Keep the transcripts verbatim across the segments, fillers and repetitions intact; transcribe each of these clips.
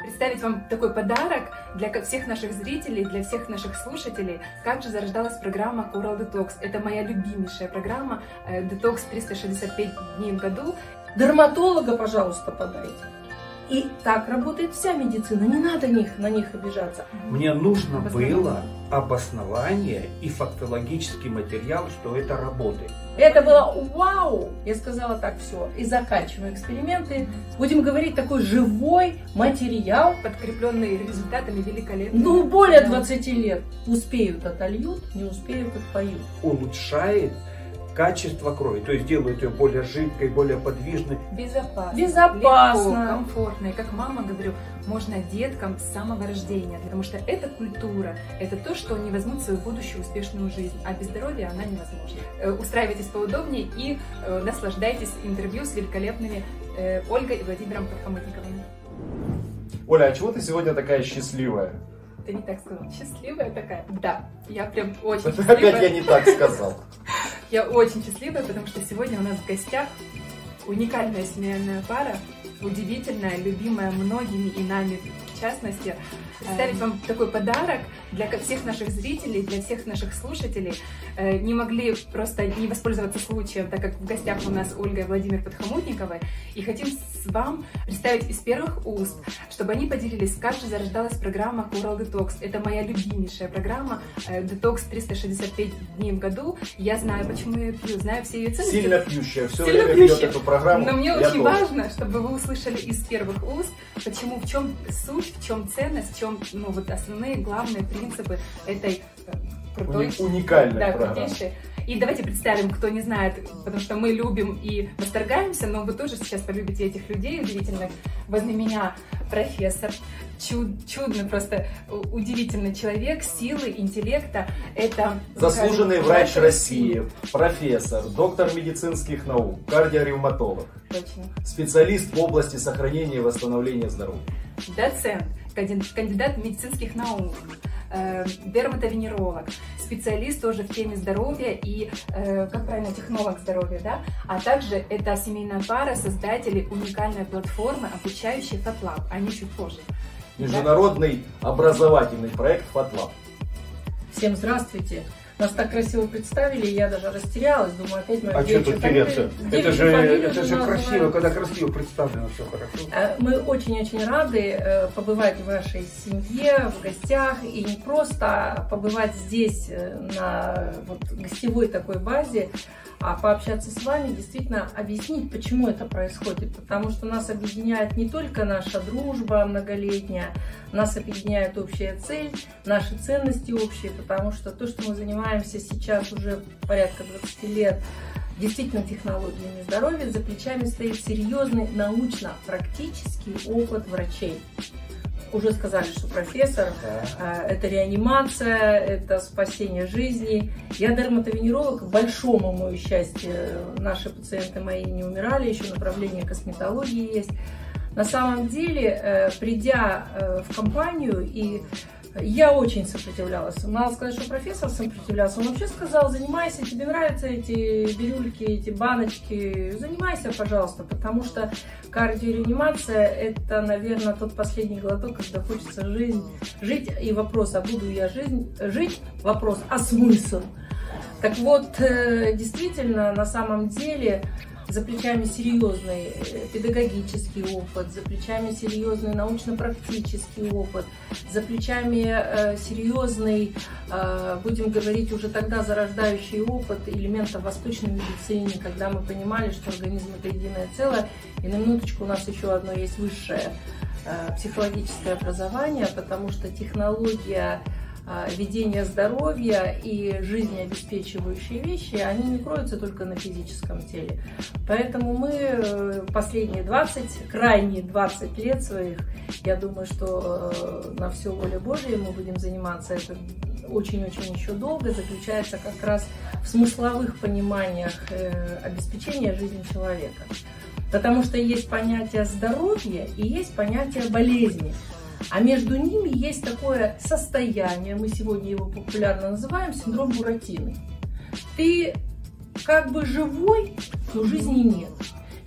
представить вам такой подарок для всех наших зрителей, для всех наших слушателей. Как же зарождалась программа Coral Detox. Это моя любимейшая программа Detox триста шестьдесят пять дней в году. Дерматолога, пожалуйста, подайте. И так работает вся медицина, не надо них, на них обижаться. Мне нужно было обоснование и фактологический материал, что это работает. Это было вау! Я сказала так, все, и заканчиваем эксперименты. Будем говорить такой живой материал, подкрепленный результатами великолепными. Ну, более двадцати лет. Успеют отольют, не успеют отпоют. Улучшает качество крови, то есть делают ее более жидкой, более подвижной. Безопасно, Безопасно. Легко, комфортно. И как мама говорю, можно деткам с самого рождения, потому что это культура, это то, что они возьмут в свою будущую успешную жизнь, а без здоровья она невозможна. Устраивайтесь поудобнее и наслаждайтесь интервью с великолепными Ольгой и Владимиром Подхомутниковыми. Оля, а чего ты сегодня такая счастливая? Ты не так сказала. Счастливая такая? Да, я прям очень Опять счастливая. Опять я не так сказал. Я очень счастливая, потому что сегодня у нас в гостях уникальная семейная пара, удивительная, любимая многими и нами в частности. Представить вам такой подарок для всех наших зрителей, для всех наших слушателей. Не могли просто не воспользоваться случаем, так как в гостях у нас Ольга и Владимир Подхомутниковы. И хотим с вам представить из первых уст, чтобы они поделились, как же зарождалась программа Coral Detox. Это моя любимейшая программа Detox триста шестьдесят пять дней в году. Я знаю, почему я пью, знаю все ее ценности. Сильно пьющая, все Сильно время пьющая. пьет эту программу. Но мне я очень тоже. важно, чтобы вы услышали из первых уст, почему, в чем суть, в чем ценность, в чем ну, вот основные главные принципы этой э, крутой, Уни- уникальной да, программы. крутейшей. И давайте представим, кто не знает, потому что мы любим и восторгаемся, но вы тоже сейчас полюбите этих людей удивительных. Возле меня профессор, чуд, чудный, просто удивительный человек, силы, интеллекта. Это Заслуженный скажем, врач России, профессор, доктор медицинских наук, кардиоревматолог, Точно. специалист в области сохранения и восстановления здоровья. Доцент, кандидат медицинских наук, э, дерматовенеролог, специалист тоже в теме здоровья и, э, как правильно, технолог здоровья, да? А также это семейная пара создателей уникальной платформы, обучающей FatLab, они чуть позже. Международный образовательный проект FatLab. Всем здравствуйте. Нас так красиво представили, я даже растерялась, думаю, опять мы А что тут теряться? Это же, это же красиво, когда красиво представлено, все хорошо. Мы очень-очень рады побывать в вашей семье, в гостях, и не просто побывать здесь на вот, гостевой такой базе, а пообщаться с вами, действительно объяснить, почему это происходит. Потому что нас объединяет не только наша дружба многолетняя, нас объединяет общая цель, наши ценности общие, потому что то, что мы занимаемся сейчас уже порядка двадцати лет, действительно технологиями здоровья, за плечами стоит серьезный научно-практический опыт врачей. Уже сказали, что профессор, да. Это реанимация, это спасение жизни. Я дерматовенеролог, к большому мою счастью, наши пациенты мои не умирали, еще направление косметологии есть. На самом деле, придя в компанию, и я очень сопротивлялась. Надо сказать, что профессор сопротивлялся. Он вообще сказал: занимайся, тебе нравятся эти бирюльки, эти баночки, занимайся, пожалуйста, потому что кардиореанимация – это, наверное, тот последний глоток, когда хочется жизнь, жить, и вопрос, а буду я жизнь, жить, вопрос, а смысл? Так вот, действительно, на самом деле, за плечами серьезный педагогический опыт, за плечами серьезный научно-практический опыт, за плечами э, серьезный, э, будем говорить, уже тогда зарождающий опыт элементов восточной медицины, когда мы понимали, что организм – это единое целое. И на минуточку у нас еще одно есть высшее э, психологическое образование, потому что технология ведения здоровья и жизнеобеспечивающие вещи, они не кроются только на физическом теле. Поэтому мы последние двадцать, крайние двадцать лет своих, я думаю, что на все воля Божия мы будем заниматься, это очень-очень еще долго, заключается как раз в смысловых пониманиях обеспечения жизни человека. Потому что есть понятие здоровья и есть понятие болезни. А между ними есть такое состояние, мы сегодня его популярно называем синдром Буратино. Ты как бы живой, но жизни нет.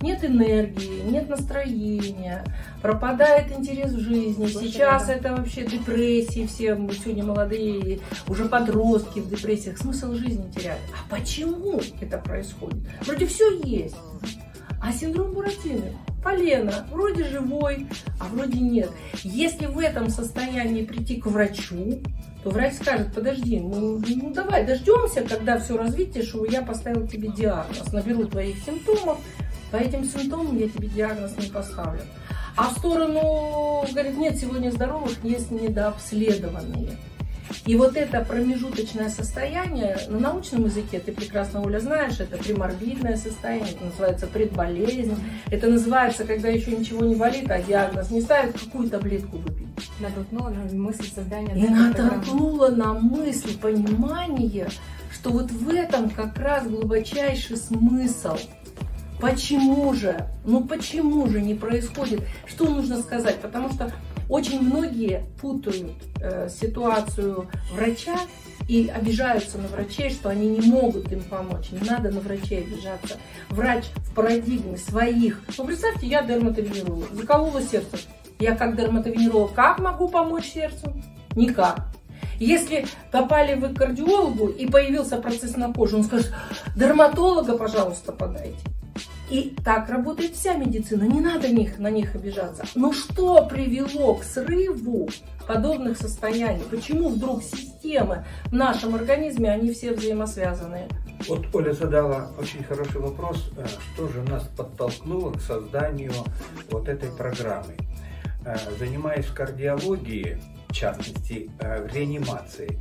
нет энергии, нет настроения, пропадает интерес в жизни. Слушай, Сейчас да. это вообще депрессии, все мы сегодня молодые, уже подростки в депрессиях, смысл жизни теряют. А почему это происходит? Вроде все есть. А синдром Буратино, полено, вроде живой, а вроде нет. Если в этом состоянии прийти к врачу, то врач скажет: подожди, ну, ну давай дождемся, когда все развитие, что я поставил тебе диагноз, наберу твоих симптомов, по этим симптомам я тебе диагноз не поставлю. А в сторону, говорит, нет, сегодня здоровых, есть недообследованные. И вот это промежуточное состояние, на научном языке, ты прекрасно, Оля, знаешь, это преморбидное состояние, это называется предболезнь, это называется, когда еще ничего не болит, а диагноз не ставят, какую таблетку выпить. Натолкнула на мысль создания. И натолкнула на мысль, понимание, что вот в этом как раз глубочайший смысл. Почему же? Ну почему же не происходит? Что нужно сказать? Потому что очень многие путают э, ситуацию врача и обижаются на врачей, что они не могут им помочь. Не надо на врачей обижаться. Врач в парадигме своих. Ну представьте, я дерматовенеролог, заколола сердце. Я как дерматовенеролог как могу помочь сердцу? Никак. Если попали вы к кардиологу и появился процесс на коже, он скажет: дерматолога, пожалуйста, подайте. И так работает вся медицина, не надо них, на них обижаться. Но что привело к срыву подобных состояний? Почему вдруг системы в нашем организме, они все взаимосвязаны? Вот Оля задала очень хороший вопрос, что же нас подтолкнуло к созданию вот этой программы. Занимаясь кардиологией, в частности, в реанимации,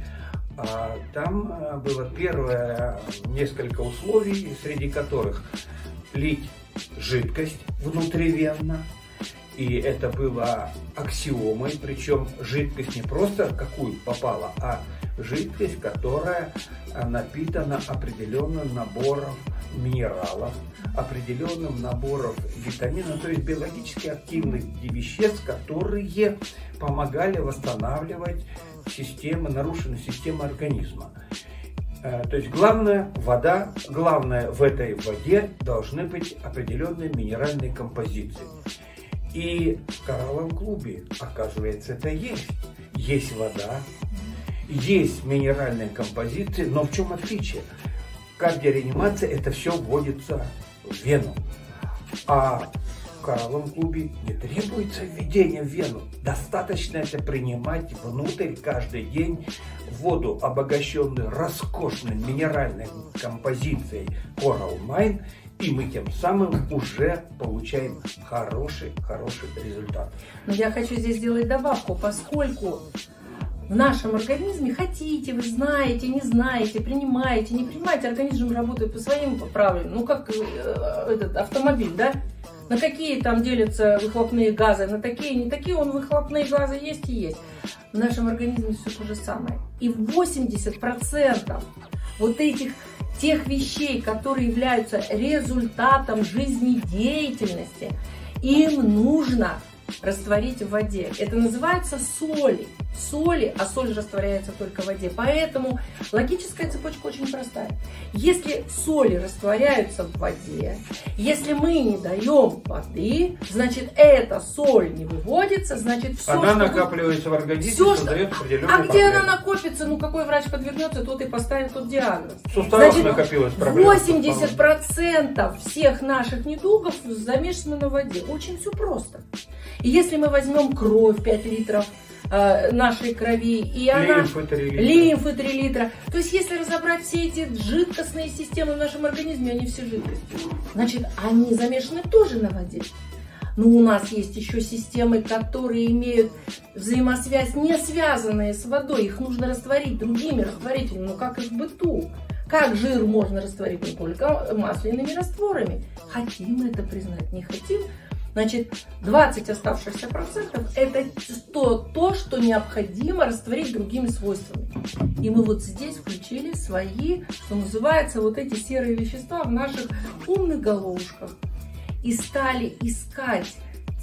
там было первое несколько условий, среди которых лить жидкость внутривенно, и это было аксиомой, причем жидкость не просто какую попала, а жидкость, которая напитана определенным набором минералов, определенным набором витаминов, то есть биологически активных веществ, которые помогали восстанавливать системы, нарушенные системы организма. То есть главное вода, главное в этой воде должны быть определенные минеральные композиции. И в коралловом клубе, оказывается, это есть. Есть вода, есть минеральные композиции, но в чем отличие? В кардиореанимации это все вводится в вену, а в коралловом клубе не требуется введение в вену. Достаточно это принимать внутрь каждый день воду, обогащенную роскошной минеральной композицией Coral Mine, и мы тем самым уже получаем хороший, хороший результат. Но я хочу здесь сделать добавку, поскольку в нашем организме хотите, вы знаете, не знаете, принимаете, не принимаете, организм работает по своим правилам, ну как э, этот автомобиль, да? На какие там делятся выхлопные газы, на такие, не такие, он выхлопные газы есть и есть. В нашем организме все то же самое. И восемьдесят процентов вот этих тех вещей, которые являются результатом жизнедеятельности, им нужно растворить в воде. Это называется соли. Соли, а соль растворяется только в воде. Поэтому логическая цепочка очень простая. Если соли растворяются в воде, если мы не даем воды, значит эта соль не выводится, значит все, она что накапливается в организме, все, создает что... определенные А где проблемы. она накопится? Ну какой врач подвернется, тот и поставит тот диагноз. В суставах Значит, накопилась проблема. восемьдесят процентов всех наших недугов замешаны на воде. Очень все просто. И если мы возьмем кровь пять литров э, нашей крови, и она... Лимфы три литра. Лимфы три литра. То есть если разобрать все эти жидкостные системы в нашем организме, они все жидкости. Значит, они замешаны тоже на воде. Но у нас есть еще системы, которые имеют взаимосвязь, не связанные с водой. Их нужно растворить другими растворителями. Ну как и в быту. Как жир можно растворить? Не только масляными растворами. Хотим мы это признать, не хотим. Значит, двадцать оставшихся процентов это то, то, что необходимо растворить другими свойствами. И мы вот здесь включили свои, что называется, вот эти серые вещества в наших умных головушках. И стали искать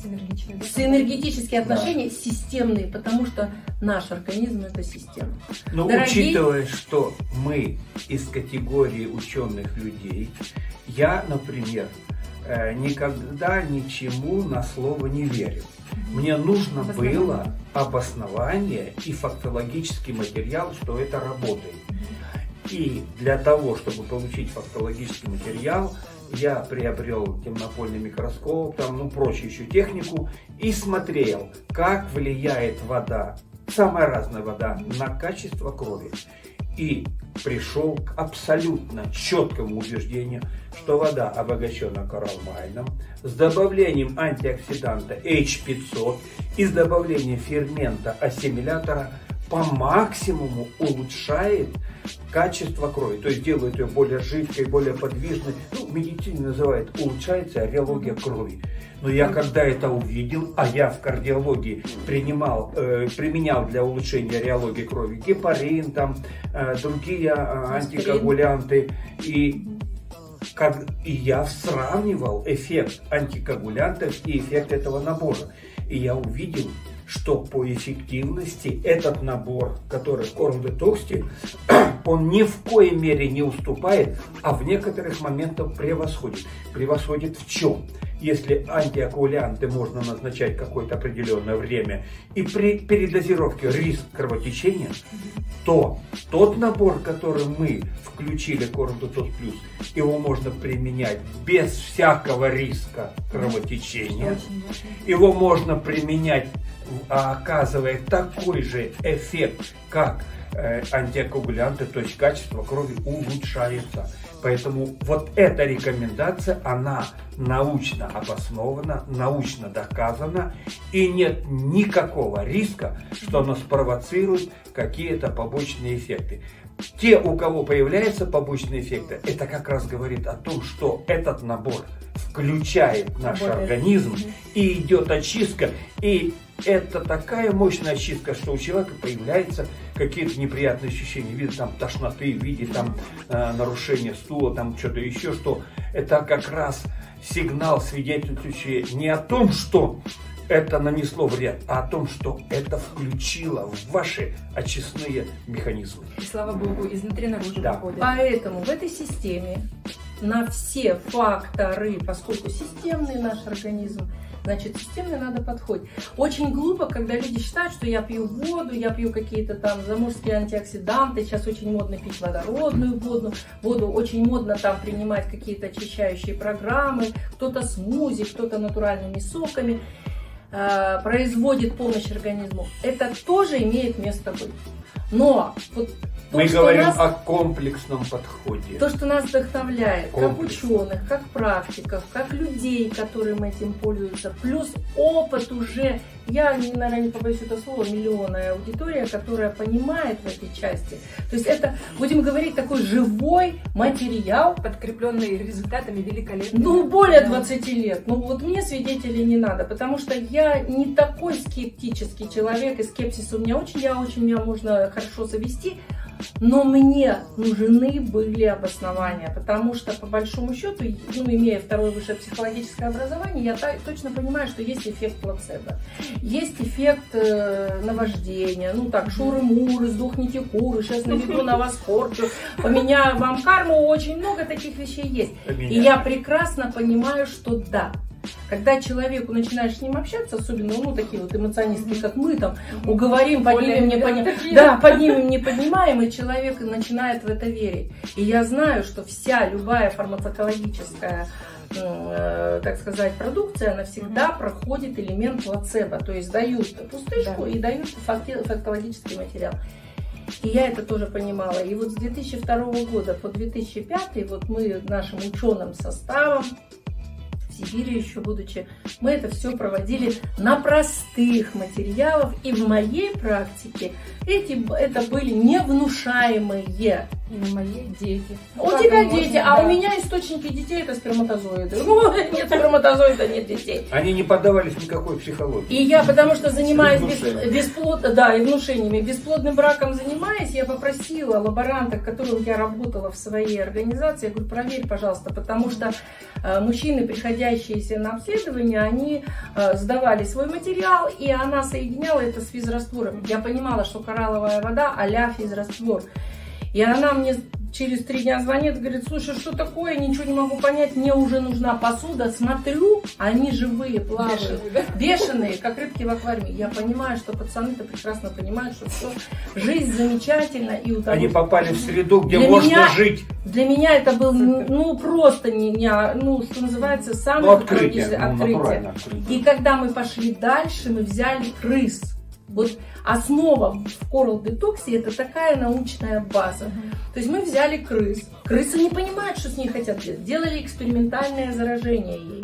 синергетические отношения, да, системные, потому что наш организм это система. Но Дорогие... учитывая, что мы из категории ученых людей, я, например, э, никогда ничему на слово не верил. Мне нужно было обоснование и фактологический материал, что это работает. И для того, чтобы получить фактологический материал, я приобрел темнопольный микроскоп, там, ну, прочую еще технику, и смотрел, как влияет вода, самая разная вода, на качество крови. И пришел к абсолютно четкому убеждению, что вода обогащена кораллмайном с добавлением антиоксиданта эйч пятьсот и с добавлением фермента ассимилятора по максимуму улучшает качество крови, то есть делает ее более жидкой, более подвижной. Ну, в медицине называют, улучшается реология крови. Но я когда это увидел, а я в кардиологии принимал, э, применял для улучшения реологии крови гепарин, там, э, другие э, антикоагулянты, и, как, и я сравнивал эффект антикоагулянтов и эффект этого набора. И я увидел, что по эффективности этот набор, который Корм Детоксти, он ни в коей мере не уступает, а в некоторых моментах превосходит. Превосходит в чем? Если антиокоагулянты можно назначать какое-то определенное время и при передозировке риск кровотечения, то тот набор, который мы включили, Корм Детокс Плюс, его можно применять без всякого риска кровотечения. Его можно применять, оказывая такой же эффект, как э, антикоагулянты, то есть качество крови улучшается. Поэтому вот эта рекомендация, она научно обоснована, научно доказана, и нет никакого риска, что она спровоцирует какие-то побочные эффекты. Те, у кого появляются побочные эффекты, это как раз говорит о том, что этот набор включает наш организм, и идет очистка, и это такая мощная очистка, что у человека появляются какие-то неприятные ощущения в виде там тошноты, в виде там э, нарушения стула, там что-то еще, что это как раз сигнал, свидетельствующий не о том, что это нанесло вред, а о том, что это включило в ваши очистные механизмы. И слава богу, изнутри наружу да. выходит. Поэтому в этой системе на все факторы, поскольку системный наш организм, значит, системный надо подходить. Очень глупо, когда люди считают, что я пью воду, я пью какие-то там заморские антиоксиданты, сейчас очень модно пить водородную воду, воду очень модно там принимать какие-то очищающие программы, кто-то смузи, кто-то натуральными соками, э, производит помощь организму. Это тоже имеет место быть. Но вот то, мы говорим нас, о комплексном подходе. То, что нас вдохновляет, Комплекс. как ученых, как практиков, как людей, которые этим пользуются, плюс опыт уже, я, наверное, не побоюсь этого слова, миллионная аудитория, которая понимает в этой части. То есть это, будем говорить, такой живой материал, подкрепленный результатами великолепными. Ну, более двадцати лет. Ну, вот мне свидетелей не надо, потому что я не такой скептический человек, и скепсис у меня очень, я очень, меня можно хорошо завести. Но мне нужны были обоснования, потому что, по большому счету, ну, имея второе высшее психологическое образование, я точно понимаю, что есть эффект плацебо, есть эффект э, наваждения, ну так, шуры-муры, сдохните куры, сейчас наведу на вас порчу, поменяю вам карму, очень много таких вещей есть. И я прекрасно понимаю, что да. Когда человеку начинаешь с ним общаться, особенно, ну, такие вот эмоционистки, как мы, там, уговорим, поднимем, не поднимем, да, поднимем, не поднимаем, и человек начинает в это верить. И я знаю, что вся, любая фармакологическая, э, так сказать, продукция, она всегда проходит элемент плацебо, то есть дают пустышку, да, и дают фактологический материал. И я это тоже понимала. И вот с две тысячи второго года по две тысячи пятый вот мы нашим ученым составом, в Сибири еще будучи, мы это все проводили на простых материалах, и в моей практике эти, это были невнушаемые. И на мои дети. У как тебя дети, можно, а да. У меня источники детей это сперматозоиды. Нет сперматозоида, нет детей. Они не поддавались никакой психологии. И я, потому что занимаюсь бесплодным, да, и внушениями, бесплодным браком занимаясь, я попросила лаборанта, с которым я работала в своей организации, я говорю, проверь, пожалуйста, потому что э, мужчины, приходящиеся на обследование, они э, сдавали свой материал, и она соединяла это с физраствором. Я понимала, что коралловая вода а-ля физраствор. И она мне через три дня звонит, говорит, слушай, что такое, ничего не могу понять, мне уже нужна посуда. Смотрю, они живые, плавают, бешеные, да? Бешеные, как рыбки в аквариуме. Я понимаю, что пацаны-то прекрасно понимают, что все, жизнь замечательна. И удовольствие. Они попали в среду, где для можно меня, жить. Для меня это был, ну, просто, не, не, ну, что называется, самое ну, открытие. открытие. Ну, открытие. И когда мы пошли дальше, мы взяли крыс. Вот основа в Coral Detox это такая научная база. Uh-huh. То есть мы взяли крыс. Крысы не понимают, что с ней хотят делать. Делали экспериментальное заражение ей.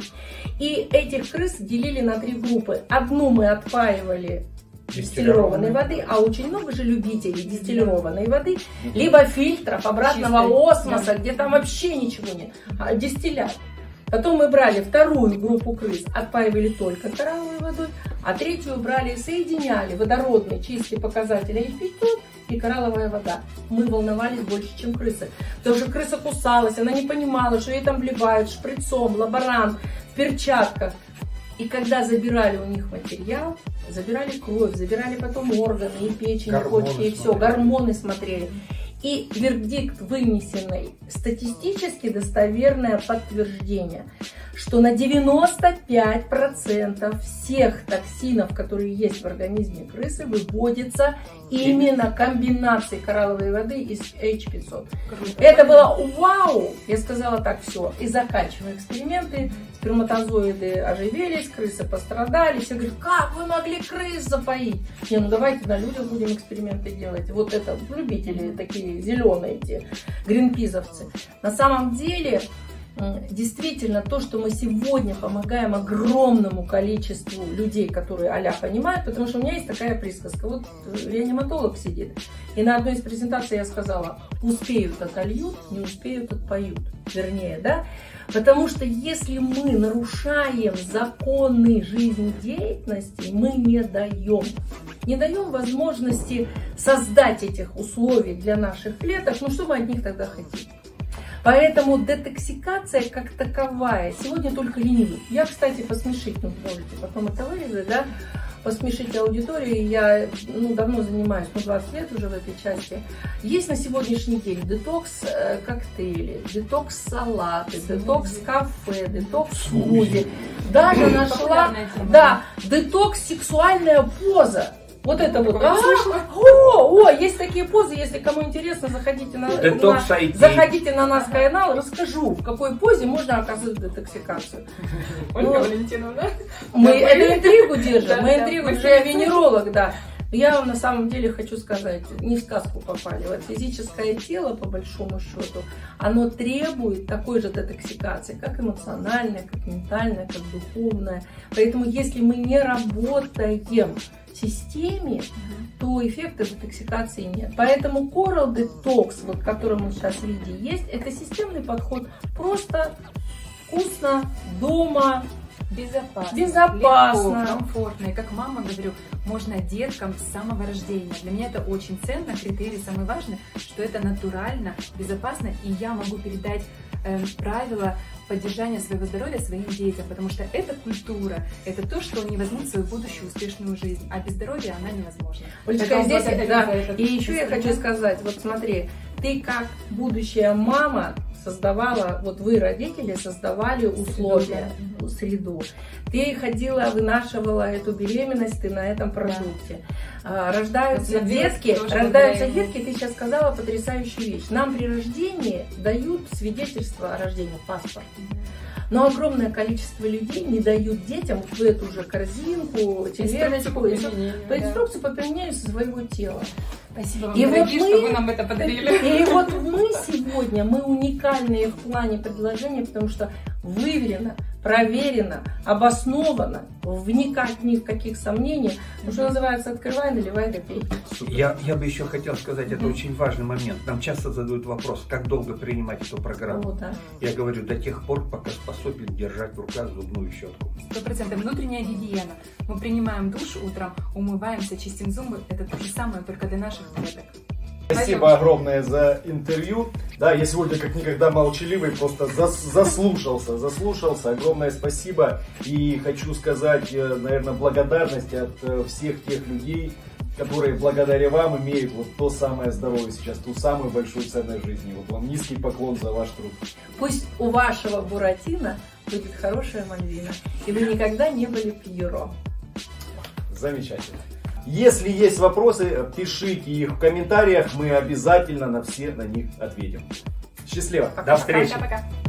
И этих крыс делили на три группы. Одну мы отпаивали дистиллированной воды, а очень много же любителей дистиллированной воды, либо фильтров, обратного Чистой. осмоса, да. где там вообще ничего нет. А дистиллят. Потом мы брали вторую группу крыс, отпаивали только коралловой водой, а третью брали и соединяли водородный чистый показатель эйч пятьсот и коралловая вода. Мы волновались больше, чем крысы. Потому что крыса кусалась, она не понимала, что ей там вливают шприцом, лаборант, в перчатках. И когда забирали у них материал, забирали кровь, забирали потом органы, и печень, и почки, и все, гормоны смотрели. И вердикт вынесенный, статистически достоверное подтверждение, что на девяносто пять процентов всех токсинов, которые есть в организме крысы, выводится именно комбинацией коралловой воды и эйч пятьсот. Это было вау! Я сказала так, все. И заканчивая эксперименты, сперматозоиды оживились, крысы пострадали. Все говорят, как вы могли крыс запоить? Не, ну давайте на людях будем эксперименты делать. Вот это любители такие зеленые эти, гринпизовцы. На самом деле, действительно, то, что мы сегодня помогаем огромному количеству людей, которые а-ля понимают, потому что у меня есть такая присказка. Вот реаниматолог сидит, и на одной из презентаций я сказала, успеют отольют, не успеют отпоют. Вернее, да? Потому что если мы нарушаем законы жизнедеятельности, мы не даем. Не даем возможности создать этих условий для наших клеток, ну что мы от них тогда хотим? Поэтому детоксикация как таковая сегодня только ленивых. Я, кстати, посмешить, ну, можете потом это вырезать, да, посмешить аудиторию. Я ну, давно занимаюсь, ну, двадцать лет уже в этой части. Есть на сегодняшний день детокс-коктейли, детокс-салаты, детокс-кафе, детокс-смузи. Даже нашла, да, детокс-сексуальная поза. Вот это вот. А, о, о, есть такие позы, если кому интересно, заходите на, на, заходите на наш канал, расскажу, в какой позе можно оказывать детоксикацию. Ольга Валентиновна. Мы эту интригу держим, мы интригу, уже я венеролог, да. Я вам на самом деле хочу сказать, не в сказку попали. Вот физическое тело, по большому счету, оно требует такой же детоксикации, как эмоциональная, как ментальная, как духовная. Поэтому если мы не работаем в системе, то эффекта детоксикации нет. Поэтому Coral Detox, вот, который мы сейчас видим, есть, это системный подход. Просто вкусно, дома, безопасно, безопасно, легко, комфортно. И как мама говорю, можно деткам с самого рождения. Для меня это очень ценно, критерий самый важный, что это натурально, безопасно, и я могу передать э, правила поддержания своего здоровья своим детям, потому что это культура, это то, что они возьмут свою будущую успешную жизнь, а без здоровья она невозможна. Олечка, здесь, да, и еще я хочу сказать, вот смотри, ты как будущая мама создавала, вот вы, родители, создавали условия, среду, среду. Ты ходила, вынашивала эту беременность, ты на этом продукте. Да. Рождаются детки, рождаются детки, ты сейчас сказала потрясающую вещь. Нам при рождении дают свидетельство о рождении, паспорт. Но огромное количество людей не дают детям в эту же корзинку, тележечку, по инструкции по применению своего тела. Спасибо вам, и дорогие, вот мы, что вы нам это подарили. И вот мы сегодня, мы уникальные в плане предложения, потому что выверено, проверено, обосновано, вникать ни в каких сомнениях. Ну, что называется, открывай, наливай, допей. Я, я бы еще хотел сказать, это mm-hmm. очень важный момент. Нам часто задают вопрос, как долго принимать эту программу. О, да. Я говорю, до тех пор, пока способен держать в руках зубную щетку. Сто процентов. Внутренняя гигиена. Мы принимаем душ утром, умываемся, чистим зубы. Это то же самое, только для наших клеток. Спасибо Пойдем. огромное за интервью. Да, я сегодня как никогда молчаливый, просто зас, заслушался, заслушался. Огромное спасибо. И хочу сказать, наверное, благодарность от всех тех людей, которые благодаря вам имеют вот то самое здоровье сейчас, ту самую большую ценность жизни. Вот вам низкий поклон за ваш труд. Пусть у вашего Буратино будет хорошая Мальвина, и вы никогда не были Пьеро. Замечательно. Если есть вопросы, пишите их в комментариях, мы обязательно на все на них ответим. Счастливо. До встречи. Пока-пока.